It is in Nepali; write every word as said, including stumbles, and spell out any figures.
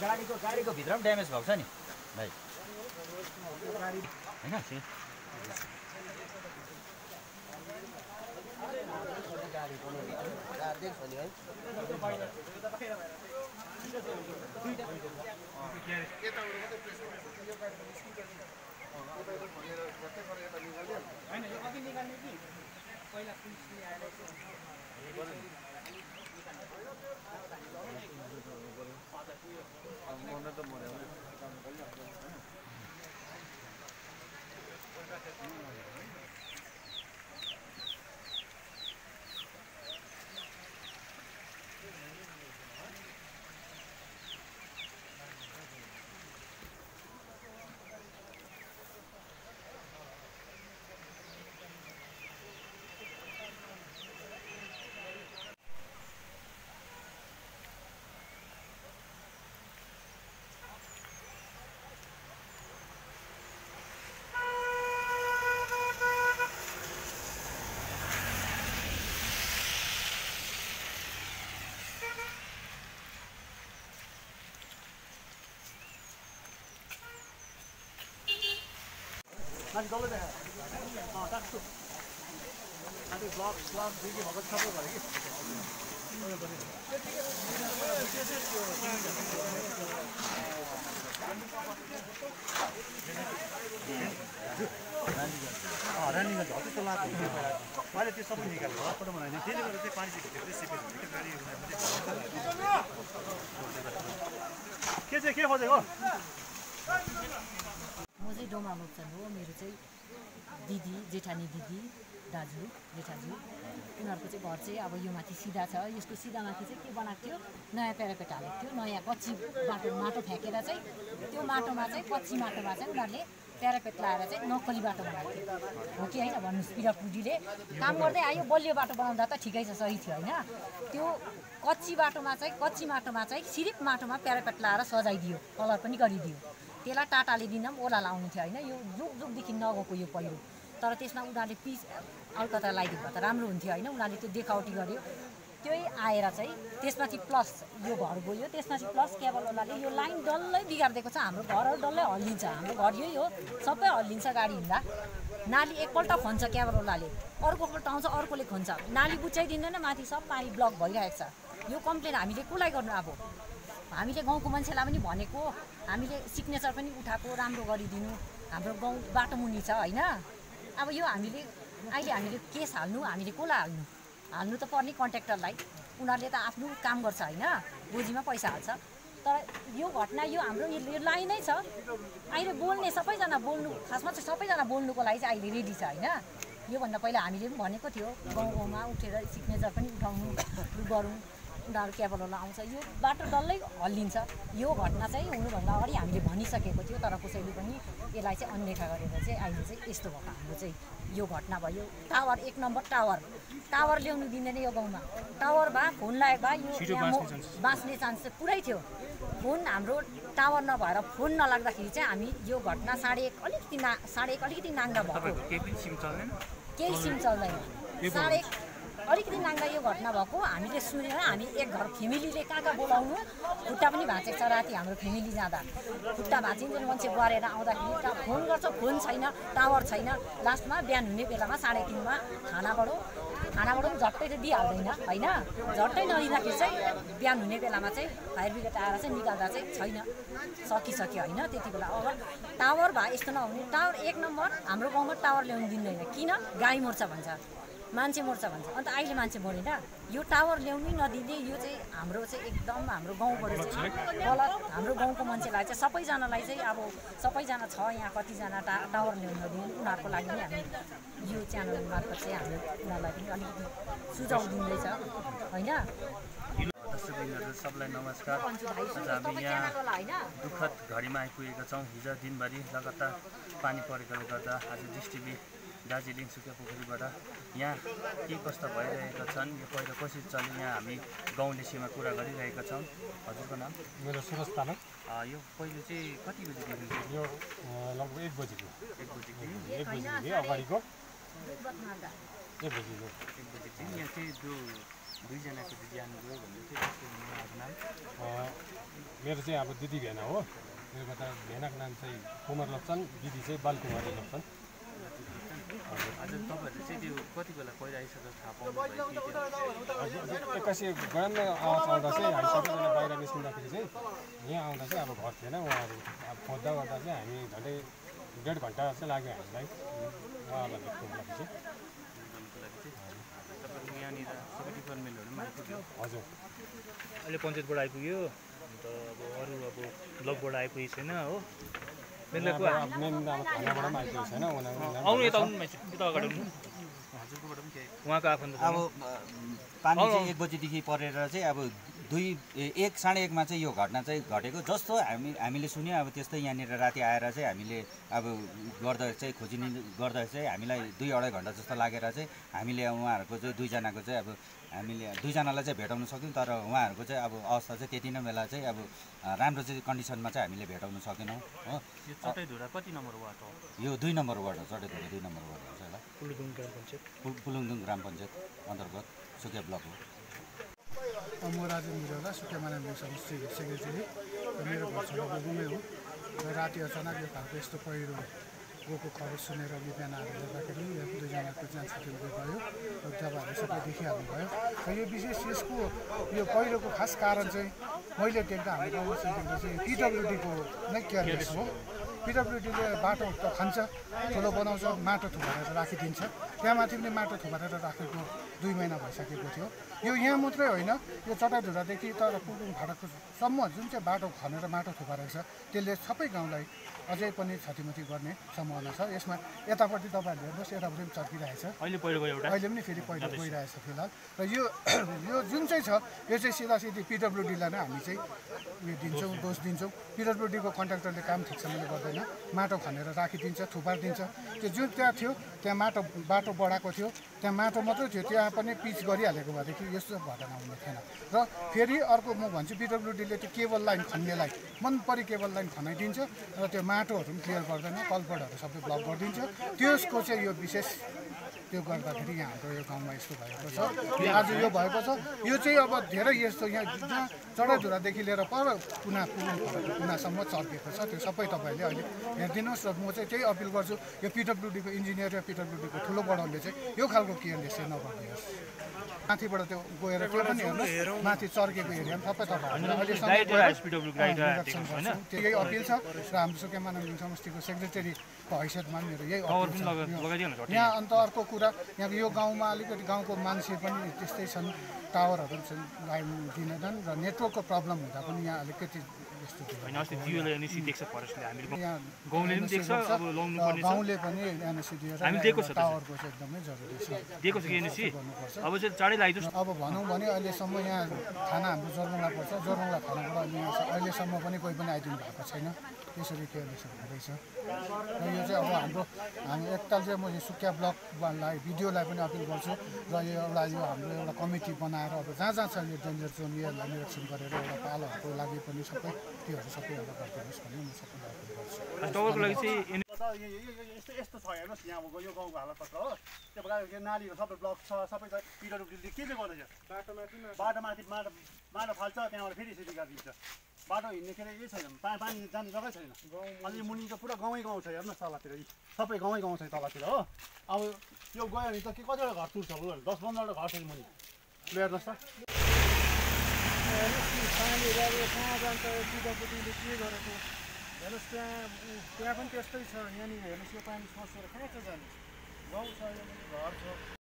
गाडीको गाडीको भित्र पनि ड्यामेज भएको छ नि भाइ हैन गाडी पनि गाडी छ नि है हैन यो अघि निकाल्ने कि पहिला पुलिसले आएर मन त मर्यो माथि डल्लै देखा अँ टाक्छु माथि ब्लक ब्लक देखि भएको सबै भयो कि रानीगञ्ज हो त्यस्तो लाएको हुन्छ मैले त्यो सबै निकालेको फोटो बनाइदिएँ त्यसले गर्दा चाहिँ पानी चाहिँ भित्र सिपेको हुन्छ कि गाडी के चाहिँ के खोजेको म चाहिँ डोमा मोक्छन हो मेरो चाहिँ दिदी जेठानी दिदी दाजु जेठाजु उनीहरूको चाहिँ घर चाहिँ अब यो माथि सिधा छ यसको सिधा माथि चाहिँ के बनाएको थियो नयाँ प्यारापेट हालेको थियो नयाँ कच्ची बाटो माटो फ्याँकेर चाहिँ त्यो माटोमा चाहिँ कच्ची माटोमा चाहिँ उनीहरूले प्यारापेट लाएर चाहिँ नक्कली बाटो बनाएको थियो हो कि होइन भन्नुहोस् पिरापुडीले काम गर्दै आयो बलियो बाटो बनाउँदा त ठिकै छ सही थियो होइन त्यो कच्ची बाटोमा चाहिँ कच्ची माटोमा चाहिँ सिरिप माटोमा प्यारापेट लाएर सजाइदियो कलर पनि गरिदियो त्यसलाई टाटाले दिन पनि ओला लाउनु थियो होइन यो जुग जुगदेखि नगएको यो पहिरो तर त्यसमा उनीहरूले पिस अल्कता लगाइदिएको भए त राम्रो हुन्थ्यो होइन उनीहरूले त्यो देखावटी गर्यो त्यही आएर चाहिँ त्यसमाथि प्लस यो घर गयो त्यसमाथि प्लस केबल ओलाले यो लाइन डल्लै बिगारिदिएको छ हाम्रो घरहरू डल्लै हल्लिन्छ हाम्रो घर यही हो सबै हल्लिन्छ गाडी हिँड्दा नाली एकपल्ट खन्छ केबल ओलाले अर्कोपल्ट आउँछ अर्कोले खन्छ नाली बुझाइदिँदैन माथि सब पानी ब्लक भइरहेको छ यो कम्प्लेन हामीले कसलाई गर्नु अब हामीले गाउँको मान्छेलाई पनि भनेको हामीले सिग्नेचर पनि उठाएको राम्रो गरिदिनु हाम्रो गाउँ बाटो मुनि छ होइन अब यो हामीले अहिले हामीले केस हाल्नु हामीले कसलाई हाल्नु हाल्नु त पर्ने कन्ट्र्याक्टरलाई उनीहरूले त आफ्नो काम गर्छ होइन गोजीमा पैसा हाल्छ तर यो घटना यो हाम्रो यो लाइन नै छ अहिले बोल्ने सबैजना बोल्नु खासमा चाहिँ सबैजना बोल्नुको लागि चाहिँ अहिले रेडी छ होइन योभन्दा पहिला हामीले पनि भनेको थियो गाउँ गाउँमा उठेर सिग्नेचर पनि उठाउनु गरौँ उनीहरू क्याबलवाला आउँछ यो बाटो डल्लै हल्लिन्छ यो घटना चाहिँ हुनुभन्दा अगाडि हामीले भनिसकेको थियो तर कसैले पनि यसलाई चाहिँ अनदेखा गरेर चाहिँ अहिले चाहिँ यस्तो भएको हाम्रो चाहिँ यो घटना भयो टावर एक नम्बर टावर टावर ल्याउनु दिँदैन यो गाउँमा टावर भए फोन लागेको भए यो बाँच्ने चान्स चाहिँ पुरै थियो फोन हाम्रो टावर नभएर फोन नलाग्दाखेरि चाहिँ हामी यो घटना साढे एक अलिकति ना साढे एक अलिकति नाङ्गा भएको केही सिम चल्दैन साढे एक अलिकति नाङ्गा यो घटना भएको हामीले सुनेर हामी एक घर फ्यामिलीले कहाँ कहाँ बोलाउनु खुट्टा पनि भाँचेको छ राति हाम्रो फ्यामिली जाँदा खुट्टा भाँचिन्छ मान्छे गरेर आउँदाखेरि फोन गर्छ फोन छैन टावर छैन लास्टमा बिहान हुने बेलामा साढे तिनमा थानाबाट थानाबाट पनि झट्टै त दिइहाल्दैन होइन झट्टै नदिँदाखेरि चाहिँ बिहान हुने बेलामा चाहिँ फायर ब्रिगेड आएर चाहिँ निकाल्दा चाहिँ छैन सकिसक्यो होइन त्यति बेला अब टावर भए यस्तो नहुने टावर एक नम्बर हाम्रो गाउँमा टावर ल्याउनु दिँदैन किन गाई मर्छ भन्छ मान्छे मर्छ भन्छ अन्त अहिले मान्छे मरेन यो टावर ल्याउनै नदिने यो चाहिँ हाम्रो चाहिँ एकदम हाम्रो गाउँबाट चाहिँ गलत हाम्रो गाउँको मान्छेलाई चाहिँ सबैजनालाई चाहिँ अब सबैजना छ यहाँ कतिजना टा टावर ल्याउनु नदिने उनीहरूको लागि पनि हामी यो च्यानल मार्फत चाहिँ हामी उनीहरूलाई पनि अलिकति सुझाउ दिँदैछ होइन दर्शकवृन्दहरू सबलाई नमस्कार आज हामी यहाँ दुःखद घडीमा आइपुगेका छौँ हिजो दिनभरि लगातार पानी परेकोले गर्दा आज डिस्ट्रिक्ट दार्जिलिङ सुकिया पोखरीबाट यहाँ के कस्ता भइरहेका छन् यो पहिलो कसरी चल्यो यहाँ हामी गाउँलेसीमा कुरा गरिरहेका छौँ हजुरको नाम मेरो सुरज तामाङ यो पहिलो चाहिँ कति बजीदेखि यो लगभग एक बजीको एक बजीदेखि एक बजीदेखि अगाडिको एक बजीको एक बजीदेखि यहाँ चाहिँ जो दुईजनाको ज्यान गयो भन्दै थियो त्यसको उहाँको नाम अ, मेरो चाहिँ अब दिदी भेना हो। मेरो त भेनाको नाम चाहिँ कुमार लप्चन, दिदी चाहिँ बालकुमारी लप्चन। आज तपाईँहरूले चाहिँ त्यो कति बेला पहिरो आइसकेर थाहा पाउनुभयो कि त्यो एक्कासी गरान्न आवाज आउँदा चाहिँ हामी सबैजना बाहिर निस्किँदाखेरि चाहिँ यहाँ आउँदा चाहिँ अब घर थिएन उहाँहरू। अब खोज्दा गर्दा चाहिँ हामी झन्डै डेढ घन्टा चाहिँ लाग्यो हामीलाई उहाँहरूलाई भेट्नुको लागि चाहिँ। गर्नुको लागि चाहिँ तपाईँको यहाँनिर सबै डिपार्टमेन्टहरू पनि आइपुग्यो। हजुर अहिले पञ्चायतबाट आइपुग्यो अन्त अब अरू अब ब्लकबाट आइपुगेको छैन हो मेन अब थानाबाट पनि आइपुगेको छैन उनीहरू। आउनु यता आउनु मान्छे यता अगाडि आउनु हजुरकोबाट पनि केही उहाँको आफन्त अब पानी चाहिँ एक बजीदेखि परेर चाहिँ अब दुई एक साढे एकमा चाहिँ यो घटना चाहिँ घटेको जस्तो हामी हामीले सुन्यौँ। अब त्यस्तै यहाँनिर राति आएर चाहिँ हामीले अब गर्दा चाहिँ खोजिने गर्दा चाहिँ हामीलाई दुई अढाई घन्टा जस्तो लागेर चाहिँ हामीले उहाँहरूको चाहिँ दुईजनाको चाहिँ अब हामीले दुईजनालाई चाहिँ भेटाउन सक्यौँ। तर उहाँहरूको चाहिँ अब अवस्था चाहिँ त्यति नै बेला चाहिँ अब राम्रो चाहिँ कन्डिसनमा चाहिँ हामीले भेटाउन सकेनौँ हो। यो चटैधुरा कति नम्बर वार्ड हो? यो दुई नम्बर वार्ड हो, चटैधुरा दुई नम्बर वार्ड हो होला। पुलुदुङ ग्राम पञ्चायत पुल- पुलुङदुङ ग्राम पञ्चायत अन्तर्गत सुकिया ब्लक हो। म राजेन्द्र मिरौला सुकिया मानव समष्टि सेक्रेटरी र मेरो घर छेउको गुमै हो। र राति अचानक यो खालको यस्तो पहिरो गएको खबर सुनेर बिहान आएर हेर्दाखेरि यो दुईजनाको ज्यान छुट्टिएको भयो र तपाईँहरूले सबै देखिहाल्नुभयो। र यो विशेष यसको यो पहिरोको खास कारण चाहिँ मैले देख्दा हाम्रो गाउँमा देख्दा चाहिँ पिडब्ल्युडीको नै केयरलेस हो। पिडब्ल्युडीले बाटो त खन्छ, ठुलो बनाउँछ, माटो थुपारेर राखिदिन्छ। त्यहाँ माथि पनि माटो थुपारेर राखेको दुई महिना भइसकेको थियो। यो यहाँ मात्रै होइन, यो चटैधुरादेखि तर पुलुङ फाटकसम्म जुन चाहिँ बाटो खनेर माटो थुपारेको छ त्यसले सबै गाउँलाई अझै पनि क्षतिमती गर्ने सम्भावना छ। यसमा यतापट्टि तपाईँहरूले हेर्नुहोस्, यतापट्टि पनि चर्किरहेछ, अहिले पहिलो गयो एउटा अहिले पनि फेरि पहिलो गइरहेछ फिलहाल। र यो यो जुन चाहिँ छ यो चाहिँ सिधा सिधी पिडब्ल्युडीलाई नै हामी चाहिँ उयो दिन्छौँ, दोष दिन्छौँ। पिडब्ल्युडीको कन्ट्र्याक्टरले काम ठिकसँगले गर्दैन, माटो खनेर राखिदिन्छ, थुपारिदिन्छ। त्यो जुन त्यहाँ थियो त्यहाँ माटो बाटो बढाएको थियो, त्यहाँ माटो मात्रै थियो, त्यहाँ पनि पिच गरिहालेको भएदेखि यस्तो घटना हुने थिएन। र फेरि अर्को म भन्छु पिडब्ल्युडीले त्यो केबल लाइन खन्नेलाई मनपरी केबल लाइन खनाइदिन्छ र त्यो माटोहरू पनि क्लियर गर्दैन, कलपटहरू सबै ब्लक गरिदिन्छ। त्यसको चाहिँ यो विशेष त्यो गर्दाखेरि यहाँ हाम्रो यो गाउँमा यस्तो भएको छ। यो आज यो भएको छ, यो चाहिँ अब धेरै यस्तो यहाँ जहाँ चढाधुरादेखि लिएर पर कुना पुलुङ कुनासम्म चर्केको छ। त्यो सबै तपाईँहरूले अहिले हेरिदिनुहोस्। र म चाहिँ त्यही अपिल गर्छु, यो पिडब्ल्युडीको इन्जिनियर र पिडब्ल्युडीको ठुलो बडाउले चाहिँ यो खालको केयरलेस चाहिँ नगरिदियोस्। माथिबाट त्यो गएर त्यो पनि हेर्नुहोस्, माथि चर्केको एरिया पनि सबै तपाईँहरूले अहिलेसम्म त्यही अपिल छ। र हाम्रो सुकिया मानव समष्टिको सेक्रेटरीको हैसियतमा पनि मेरो यही अपिल छ। यहाँ अन्त अर्को कुरा, यहाँको यो गाउँमा अलिकति गाउँको मान्छे पनि त्यस्तै छन्, टावरहरू पनि लाइन दिँदैनन् र नेटवर्कको प्रब्लम हुँदा पनि यहाँ अलिकति यस्तो होइन अस्ति जियोले एनएसी देख्छ फरेस्टले हामीले यहाँ गाउँले पनि देख्छ अब लाउनु पर्ने छ गाउँले पनि एनएसी दिएर हामी दिएको छ टावरको चाहिँ एकदमै जरुरी छ, दिएको छ कि एनएसी अब चाहिँ चाँडै लगाइदिनुहोस्। अब भनौँ भने अहिलेसम्म यहाँ थाना हाम्रो जोरबङ्गला पर्छ, जोरबङ्गला थानाबाट अहिले यहाँ अहिलेसम्म पनि कोही पनि आइदिनु भएको छैन। यसरी केयरलेस हुँदैछ। र यो चाहिँ अब हाम्रो हामी एकताल चाहिँ म यो सुकिया ब्लकलाई भिडियोलाई पनि अपिल गर्छु र यो एउटा यो हाम्रो एउटा कमिटी बनाएर अब जहाँ जहाँ छ यो डेन्जर जोन यसलाई निरीक्षण गरेर एउटा पालोहरूको लागि पनि सबै त्योहरू सबै एउटा गरिदिनुहोस् भन्ने म सबैलाई अपिल गर्छु। टावरको लागि चाहिँ यस्तो यस्तो छ हेर्नुहोस्, यहाँ यो गाउँको हालत कस्तो हो। त्यो प्रकारको यो नालीहरू सबै ब्लक छ, सबै पिडब्ल्युडीले के चाहिँ गर्दैछ, बाटोमाथि बाटोमाथि माटो माटो फाल्छ, त्यहाँबाट फेरि यसरी गरिदिन्छ। बाटो हिँड्ने के अरे यही छैन, पा पानी जाने जग्गै छैन। अनि मुनि त पुरा गाउँै गाउँ छ, हेर्नुहोस् तलतिर सबै गाउँै गाउँ छ तलतिर हो। अब यो गयो भने त के कतिवटा घर तुर्छ, दस पन्ध्रवटा घर छ मुनि, ल हेर्नुहोस् त। पानीहरू अब कहाँ जान्छ, पिडब्ल्युडीले के गरेको हेर्नुहोस्। त्यहाँ त्यहाँ पनि त्यस्तै छ, यहाँनिर हेर्नुहोस् यो पानी सोसेर कहाँ चाहिँ जाने, गाउँ छ, घर छ।